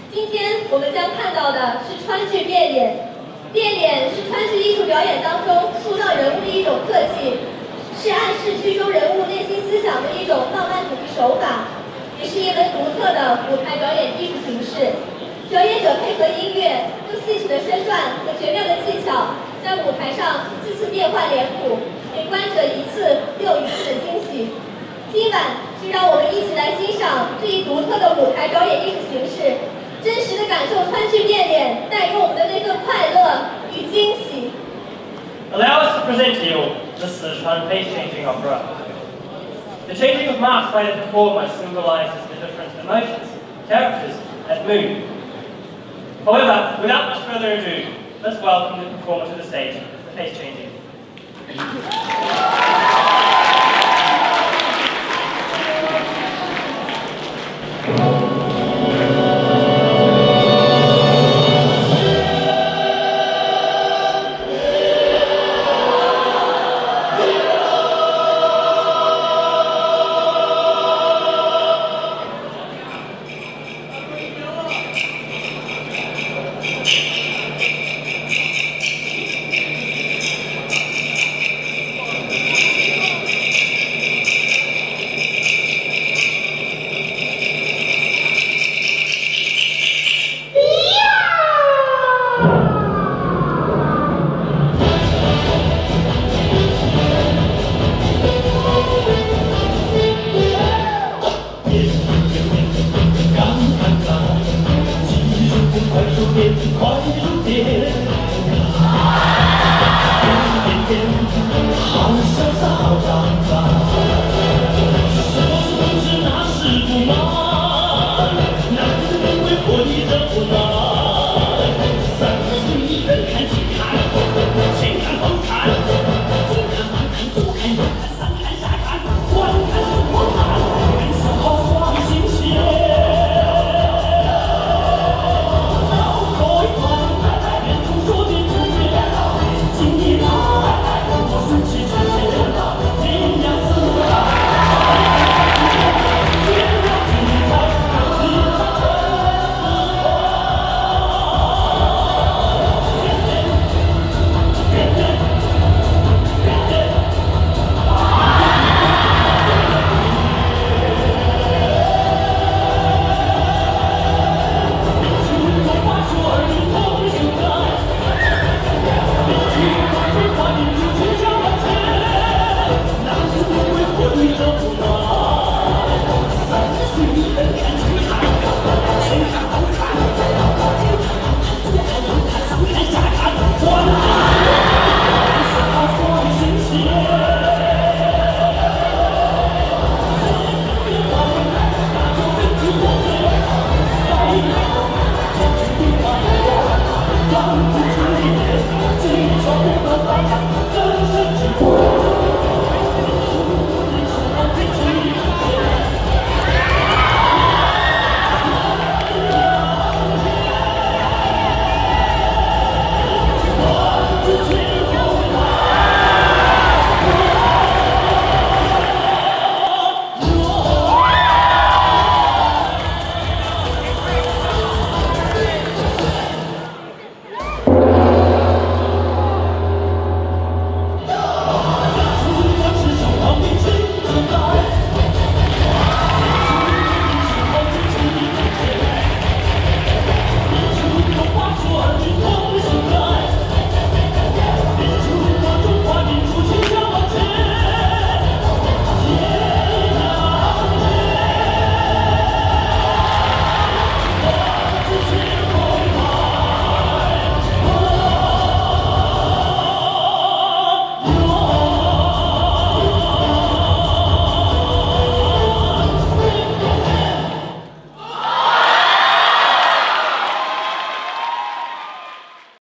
今天我们将看到的是川剧变脸。变脸是川剧艺术表演当中塑造人物的一种特技，是暗示剧中人物内心思想的一种浪漫主义手法，也是一门独特的舞台表演艺术形式。表演者配合音乐，用戏曲的身段和绝妙的技巧，在舞台上次次变换脸谱，给观者一次又一次的惊喜。今晚就让我们一起来欣赏这一独特的舞台表演艺术形式，真实的感受川剧变脸带给我们的那份快乐与惊喜。 Allow us to present to you the Sichuan face-changing opera. The changing of masks by the performer symbolizes the different emotions, characters, and mood. However, without much further ado, let's welcome the performer to the stage, the face-changing.